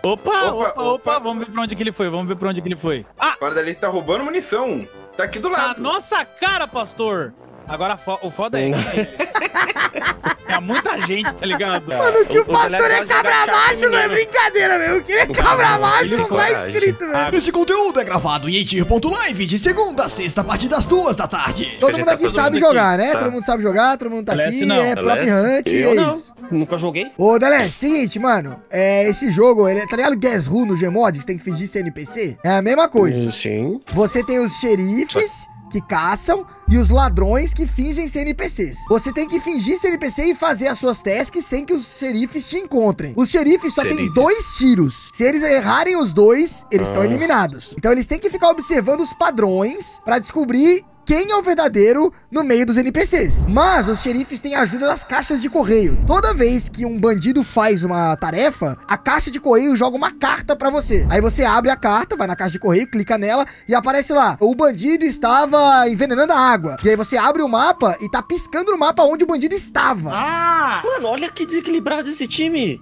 Opa, vamos ver pra onde que ele foi, Ah! Fora dali tá roubando munição. Tá aqui do lado. Na nossa cara, pastor! Agora, o foda é que é muita gente, tá ligado? Mano, que o pastor é cabra macho, não é brincadeira, meu. Que é cabra macho, não tá escrito, velho. Esse conteúdo é gravado em eitir.live de segunda a sexta, a partir das 2 da tarde. Todo mundo aqui sabe jogar, né? Todo mundo sabe jogar, todo mundo tá aqui, é Prop Hunt, é isso. Nunca joguei. Ô, Delé, seguinte, mano, esse jogo, ele tá ligado Guess Who no Gmod, você tem que fingir ser NPC? É a mesma coisa. Sim. Você tem os xerifes que caçam e os ladrões que fingem ser NPCs. Você tem que fingir ser NPC e fazer as suas tasks sem que os xerifes te encontrem. Os xerifes só têm 2 tiros. Se eles errarem os 2, eles estão eliminados. Então eles têm que ficar observando os padrões pra descobrir quem é o verdadeiro no meio dos NPCs. Mas os xerifes têm a ajuda das caixas de correio. Toda vez que um bandido faz uma tarefa, a caixa de correio joga uma carta pra você. Aí você abre a carta, vai na caixa de correio, clica nela e aparece lá: o bandido estava envenenando a água. E aí você abre o mapa e tá piscando no mapa onde o bandido estava. Mano, olha que desequilibrado esse time.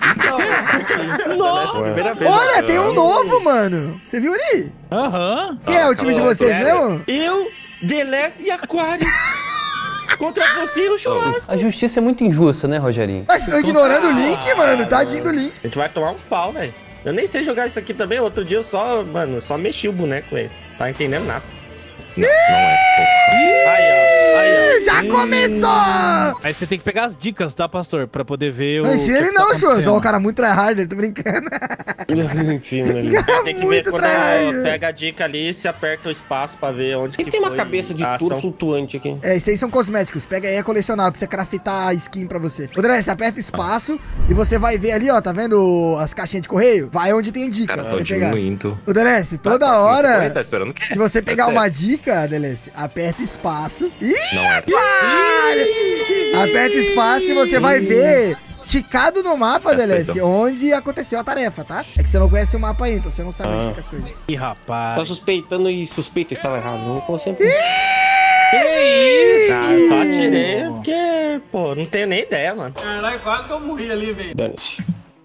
Nossa! Olha, tem um novo, mano. Você viu ali? Quem é o time de vocês mesmo? Eu, Deleste e Aquário. Contra você e o Churrasco. A justiça é muito injusta, né, Rogerinho? Mas vocês estão ignorando o Link, mano. Tadinho do Link. A gente vai tomar um pau, velho. Eu nem sei jogar isso aqui também. Outro dia eu só mexi o boneco, velho. Tá entendendo nada. Não é. Aí, ó. Já começou! Aí você tem que pegar as dicas, tá, pastor? Pra poder ver Não ensina ele não, Churras. Ó, o cara muito tryharder, tô brincando. Tem que ver quando pega a dica ali, se aperta o espaço pra ver onde que tem uma cabeça de touro flutuante aqui. É, isso aí são cosméticos. Pega aí, é colecionável pra você craftar a skin pra você. Ô, André, você aperta espaço e você vai ver ali, ó, tá vendo as caixinhas de correio? Vai onde tem dica. Cara, tô diminuindo. Ô, Delesse, toda hora tá esperando que que você pegar uma dica, Delesse, aperta espaço. Ih, não é. Aperta espaço e você vai ver ticado no mapa, Delesse, onde aconteceu a tarefa, tá? É que você não conhece o mapa aí, então você não sabe onde fica as coisas. Ih, rapaz. Tô suspeitando e suspeita estava errado. Não consigo. Que isso? Eu só atirei porque, pô, não tenho nem ideia, mano. Caralho, quase que eu morri ali, velho. Dane-se.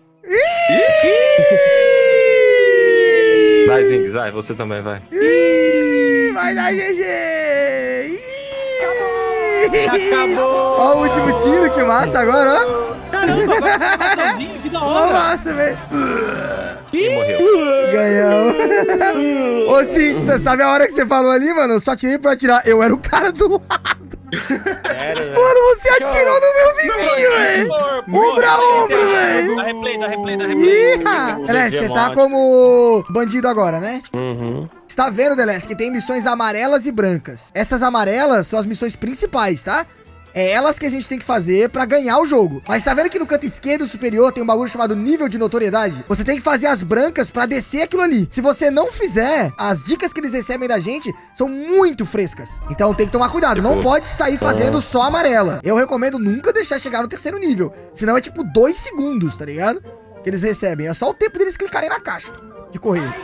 Vai, Zing, vai, você também vai. Vai dar GG! Acabou! Ó o último tiro, que massa agora, ó. Caramba, que da hora. Ó, massa, velho. E morreu. Ganhamos. Ô, Cíntia, sabe a hora que você falou ali, mano? Eu só tirei pra atirar. Eu era o cara do lado. Sério, velho. Mano, você atirou no meu vizinho, velho. Ombro a ombro, velho. Dá replay. Deleste, você tá como bandido agora, né? Uhum. Você tá vendo, Deleste, que tem missões amarelas e brancas. Essas amarelas são as missões principais, tá? É elas que a gente tem que fazer pra ganhar o jogo. Mas tá vendo que no canto esquerdo superior tem um bagulho chamado nível de notoriedade? Você tem que fazer as brancas pra descer aquilo ali. Se você não fizer, as dicas que eles recebem da gente são muito frescas. Então tem que tomar cuidado. Não pode sair fazendo só amarela. Eu recomendo nunca deixar chegar no 3º nível. Senão é tipo 2 segundos, tá ligado? Que eles recebem. É só o tempo deles clicarem na caixa de correio.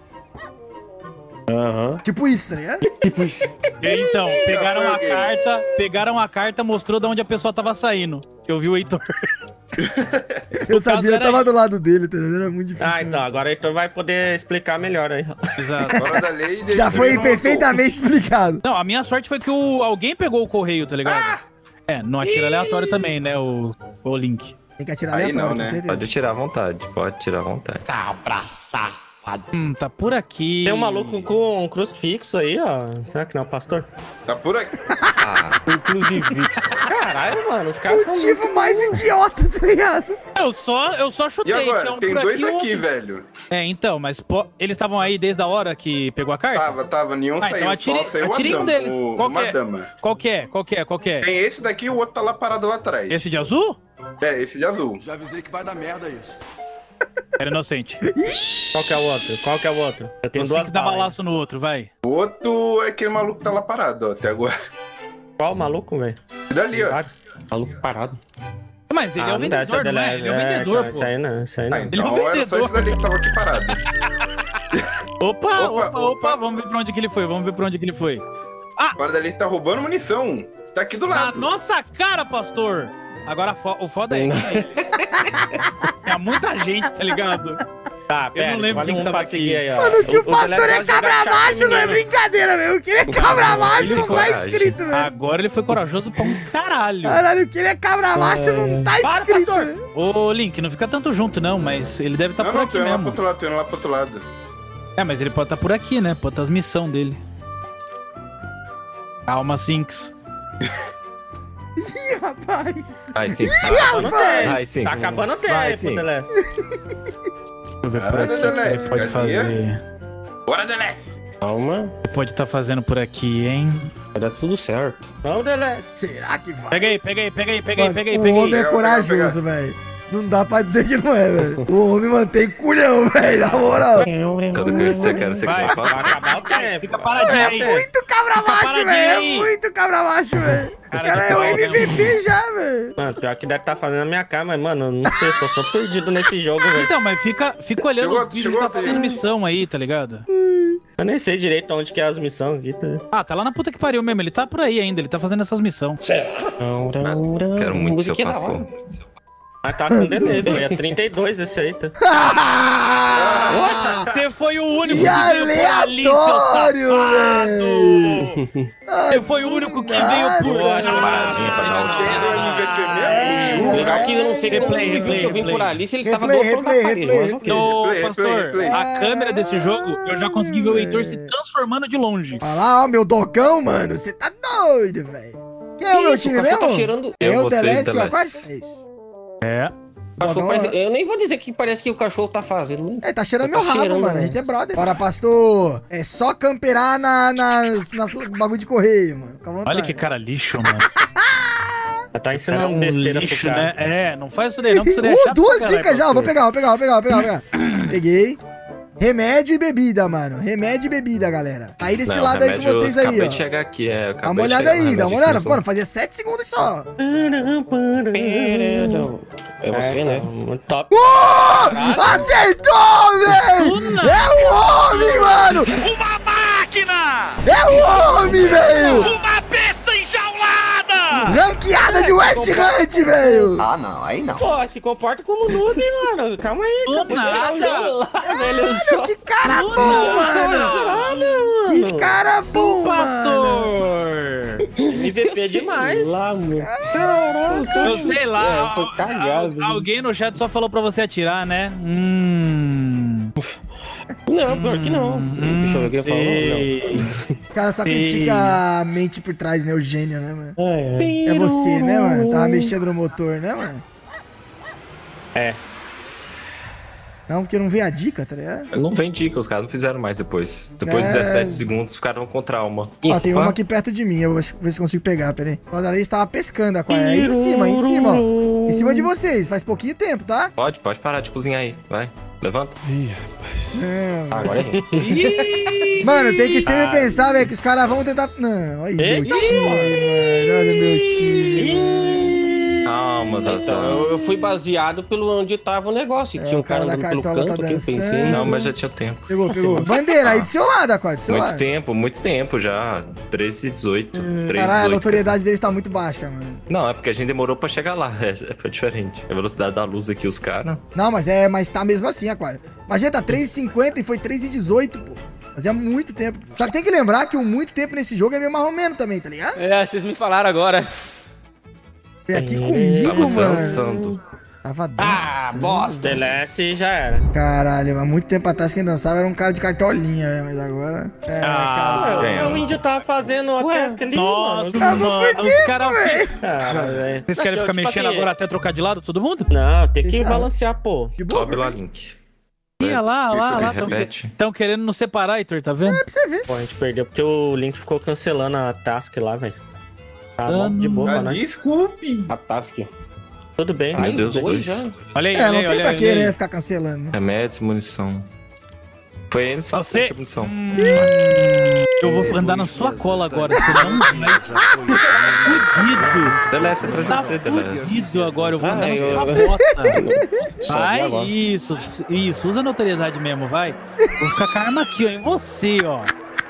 Tipo isso, tá ligado? Tipo isso. Então, pegaram a carta, mostrou de onde a pessoa tava saindo. Eu vi o Heitor. Eu sabia, eu tava do lado dele, tá ligado? Era muito difícil. Então, agora o Heitor vai poder explicar melhor aí. Exato. Fora da lei, Já foi perfeitamente explicado. Não, a minha sorte foi que alguém pegou o correio, tá ligado? Não atira aleatório também, né, o Link. Tem que atirar aí aleatório, não, né? com certeza. Pode tirar à vontade, pode tirar à vontade. Tá abraçado. Tá por aqui. Tem um maluco com um crucifixo aí, ó. Será que não é o pastor? Tá por aqui. Inclusive. Caralho, mano, os caras são Motivo muito... mais idiota, tá ligado? Eu só chutei. E agora? Então, Tem por 2 aqui, outro. velho. Então, mas eles estavam aí desde a hora que pegou a carta? Tava, nenhum saiu, então só saiu atirei um deles. uma dama. Qual que é? Tem esse daqui e o outro tá lá parado lá atrás. Esse de azul? É, esse de azul. Já avisei que vai dar merda isso. Era inocente. Qual que é o outro? Eu tenho Você duas que dá balas. balaço no outro, vai. O outro é aquele maluco que tá lá parado, ó, até agora. Qual maluco, velho? Dali, ó. Maluco parado. Mas ele é o vendedor, não é? Ele é o vendedor, pô. Isso aí não. Ah, Ele é então um era só vendedor. esse dali que tava aqui parado. Opa, vamos ver pra onde que ele foi, Fora dali tá roubando munição. Tá aqui do Na lado. nossa cara, pastor! Agora o foda é que tinha muita gente, tá ligado? Tá, Eu não lembro quem que tava aqui. aí, ó. Mano, que o pastor Delete é gosta de jogar cabra macho chave não é menino. brincadeira, meu. Que ele é cabra macho não tá coragem. escrito, velho. Agora ele foi corajoso pra um caralho. Caralho, que ele é cabra macho não tá Para, escrito. pastor! velho. Ô, Link, não fica tanto junto, não, mas ele deve estar Não, por não, aqui tô indo lá pro mesmo. outro lado, tô indo lá pro outro lado. É, mas ele pode estar por aqui, né? Pode estar as missões dele. Calma, Sinks. Ih, rapaz. Ai, sim. Ai, sim. Tá acabando o Vai, tempo, sim. Deleste. Deixa eu ver por Caralho, aqui o que ele Deleste, pode cadê? fazer. Bora, Deleste! Calma, Ele pode estar fazendo por aqui, hein? vai dar tudo certo. Vamos, Deleste. Será que vai? Pega aí, pega aí, pega aí, pega aí, Mano, pega aí, o pega homem aí. é corajoso, velho. Não dá pra dizer que não é, velho. O homem mantém culhão, velho, na moral. Quando crescer, quero ser que Vai, nem faço. Vai acabar o tempo. Fica paradinho É aí. muito cabra macho, paradinho velho. É aí. muito cabra macho, velho. O Cara, cara é o MVP já, velho. Mano, pior que deve estar fazendo a minha cara, mas, mano, eu não sei, sou perdido nesse jogo, velho. Então, mas fica olhando Chegou- os vídeos que chegou tá a ver. fazendo missão aí, tá ligado? Eu nem sei direito onde que é as missões aqui, tá? Ah, tá lá na puta que pariu mesmo. Ele tá por aí ainda, ele tá fazendo essas missões. Quero muito ser o Musiquinha da pastor. hora. Mas tá com delay, velho. É 32 esse aí, tá? Você foi o único Que que veio por ali, seu aleatório, safado! Você foi o único que veio por ali. Paradinha pra dar Tem MVP mesmo? Legal que eu não sei como Replay, ele viu que eu vim replay. por ali, se ele tava do Replay, outro lado da replay, parede, mas replay. ok. Ô, Replay, pastor, replay. a câmera desse jogo, eu já consegui ver o Heitor se transformando de longe. Olha lá, ó, meu dogão, mano. Você tá doido, velho. Quem é o meu Isso, time o cachorro mesmo? tá cheirando... Eu, o você e Deleste, Deleste. rapaz? É isso. É. O cachorro Dogão, parece- Eu nem vou dizer que parece que o cachorro tá fazendo. É, tá cheirando Tá meu rabo, cheirando, mano. A né? gente é brother. Bora, pastor. É só camperar nas bagulho de correio, mano. Fica à vontade. Olha que cara lixo, mano. Tá Cara, ensinando um besteira lixo, pro cara. né? É, não faz isso daí não, que isso daí é chato Duas pra caralho, dicas já. pastor. Vou pegar. Peguei. Remédio e bebida, mano. Remédio e bebida, galera. Aí desse Não, lado aí com remédio, vocês eu aí, acabei ó. de chegar aqui, é. Dá uma olhada aí, dá uma olhada. Mano, fazia 7 segundos só. É você, né? Muito top. Acertou, velho! É o homem, mano! Uma máquina! É o homem, velho! Uma besta enjaulada! Ranqueada de West Hunt, velho! Pô, se comporta como noob, mano. Calma aí, Do acabou de ganhar o nada. jogo lá, velho. Olha que cara bom, mano! Caralho, Que mano. cara bom, mano! Pastor! MVP demais. Lá, meu. Eu sei lá, foi cagado. alguém no chat só falou pra você atirar, né? Não, pior que não. Deixa eu ver o que ele falou. Não. O cara só Sim. critica a mente por trás, né? O gênio, né, mano? É. É você, né, mano? Tava mexendo no motor, né, mano? É. Não, porque não veio a dica, tá ligado? Não vem dica, os caras não fizeram mais depois. Depois de É. 17 segundos, ficaram com trauma. Ó, tem Opa. uma aqui perto de mim, eu vou ver se consigo pegar, pera aí. O Dalei estava pescando, Aquário. Aí em cima, ó. Em cima de vocês, faz pouquinho tempo, tá? Pode parar de cozinhar aí. Vai, levanta. Não. Agora é. Mano, tem que sempre pensar, velho, que os caras vão tentar... Não, olha meu Eita, time, mano. Olha meu time. Calma, Então, Zazão. eu fui baseado pelo onde tava o negócio. É, Tinha um o cara cara da andando pelo cartola canto tá que eu pensei. dançando. Não, mas já tinha tempo. Pegou. Bandeira aí do seu lado, Aquário, do seu lado. Muito tempo já. 13 e 18. 13 e Caralho, a 18. notoriedade deles tá muito baixa, mano. Não, é porque a gente demorou pra chegar lá. Foi diferente. A velocidade da luz aqui, os caras. Não, mas tá mesmo assim, Aquário. Imagina, tá 3,50 e foi 3,18, pô. Fazia muito tempo. Só que tem que lembrar que o muito tempo nesse jogo é meio marromeno também, tá ligado? É, vocês me falaram agora. Foi aqui comigo, Tava mano. dançando. Tava dançando. Ah, bosta. Deleste já era. Caralho, mas muito tempo atrás quem dançava era um cara de cartolinha, velho. Mas agora... É, cara. É. O índio tava fazendo a task ali, Nossa, mano. mano, os caras... Cara, velho. Vocês querem Não, ficar tipo mexendo assim, agora até trocar de lado todo mundo? Não, tem que Exato. balancear, pô. De boa, Sobe lá, Link. Ia lá. Repete. Estão querendo nos separar, Heitor, tá vendo? É pra você ver. Pô, a gente perdeu porque o Link ficou cancelando a task lá, velho. Tá bom, de boa, Ah, né? desculpe. A task. Tudo bem. Meu Deus, dois dois. já. Olha aí, É, não olha aí, tem pra olha que, aí. né? Ficar cancelando. né? Remédios, munição. Foi ele só Você- que munição. Eu vou andar na sua cola agora, você não vai. Fudido. Deleste atrás de Tá você, Deleste. fudido agora, eu vou andar eu- na sua bota. Só Vai, agora. isso, usa a notoriedade mesmo, vai. Vou ficar com a arma aqui, ó, em você, ó.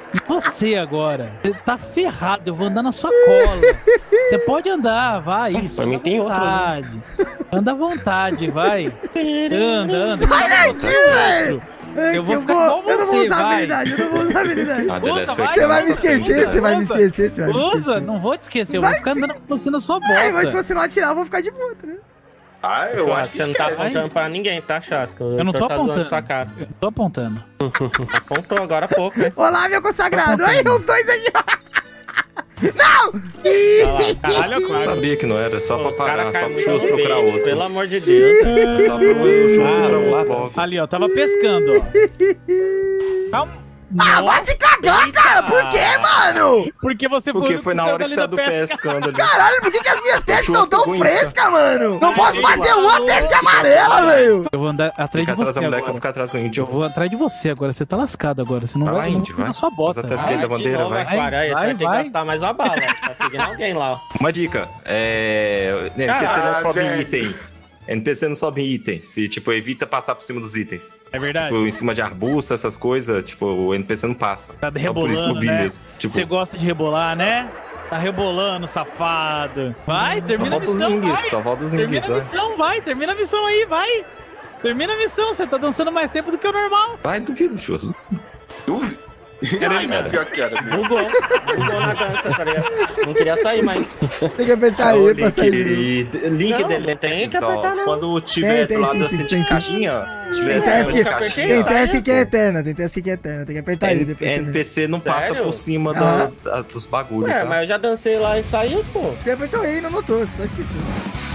E você agora? Você tá ferrado, eu vou andar na sua cola. Você pode andar, vai. Isso, Pra mim anda à tem outro ali. vontade. Anda à vontade, vai. Anda. Sai daqui, velho! Eu vou ficar igual Eu não vou você, usar vai. habilidade, eu não vou usar habilidade. A The Last Usa, foi vai. aqui Você na vai me nossa esquecer, frente, você vai me Usa. esquecer, você vai me Usa, esquecer. não vou te esquecer, eu Vai vou ficar sim. andando com você na sua É, mas se bota. você não atirar, eu vou ficar de boa, né? Ah, eu acho que Você não tá esquece. apontando pra ninguém, tá, Chasca? Eu não tô tá zoando apontando. sua cara. Eu tô apontando. Apontou agora há pouco, né? Olá, meu consagrado. Tá Aí, contando. os dois aí. Não! Ih! Caralho, é Eu claro. sabia que não era, só pra Os caras parar, só caem pro Churras muito procurar bem, outro. Pelo amor de Deus. Só pro Churras ir pra outro logo. Ali, ó, tava pescando, ó. Calma. Ah, vai se cagar, cara! Por quê, mano? Porque você Porque o foi na único hora que saiu saiu do dali da pescando ali. Caralho, por que as minhas testes Churras estão tão pegou em frescas, mano? Não posso fazer uma teste amarela, velho! Eu vou andar atrás Fica de atrás você da mulher que eu vou agora. ficar atrás do Eu índio. vou atrás de você agora, você tá lascado agora. Você não Vai vai, lá, não índio, vai na vai. sua bota. Mas até esquerda da De bandeira, novo, vai. Aquário, aí você vai ter que vai. gastar mais a bala. Tá seguindo alguém lá, ó. Uma dica, NPC não sobe velho. item. NPC não sobe item. Se, tipo, evita passar por cima dos itens. É verdade. Tipo, em cima de arbusto, essas coisas, tipo, o NPC não passa. Tá Só por isso que eu rebolando, vi né? mesmo. Tipo, Você gosta de rebolar, né? Tá rebolando, safado. Vai, só termina a volta os missão, zingis, vai. só volta os Termina zingis, a vai. missão, vai. Termina a missão aí, vai. Termina a missão, você tá dançando mais tempo do que o normal. Vai, duvido, Churras. Era ele mesmo. Pior que era. Bugou na dança, tá ligado? Não queria sair, mas... Tem que apertar Ô, E pra sair. link Não, dele não tem que apertar, não. Quando tiver Tem, do lado sim, da sim, sete tem, sim. caixinha, tiver Tem acima teste de que, caixinha, tem teste que é eterna, tem teste que é eterna. Tem que apertar ele depois. também. NPC não passa Sério? por cima Ah. dos bagulhos, É, tá? mas eu já dancei lá e saiu, pô. Você apertou E e não notou, só esqueceu.